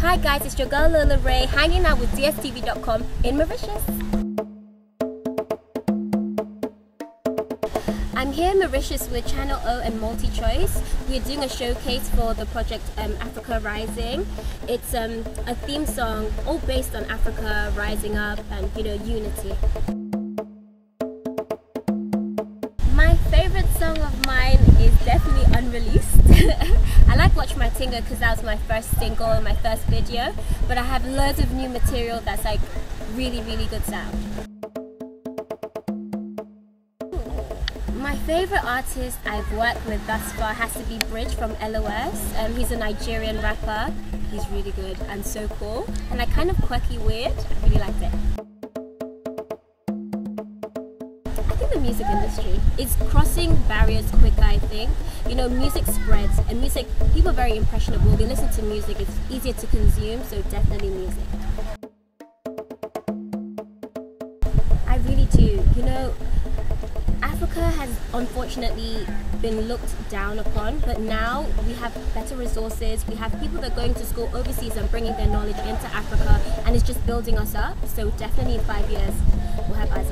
Hi guys, it's your girl Lola Ray hanging out with DSTV.com in Mauritius. I'm here in Mauritius with Channel O and MultiChoice. We're doing a showcase for the project Africa Rising. It's a theme song all based on Africa rising up and unity. My favorite song of mine is definitely Unreleased. I like Watch My Tinga because that was my first single and my first video, but I have loads of new material that's like really good sound. My favorite artist I've worked with thus far has to be Bridge from LOS. He's a Nigerian rapper. He's really good and so cool and like kind of quirky weird. I really liked it. I think the music industry is crossing barriers quicker, I think. Music spreads and people are very impressionable. They listen to music, it's easier to consume, so definitely music. I really do. Africa has unfortunately been looked down upon, but now we have better resources. We have people that are going to school overseas and bringing their knowledge into Africa, and it's just building us up. So definitely in 5 years, we'll have eyes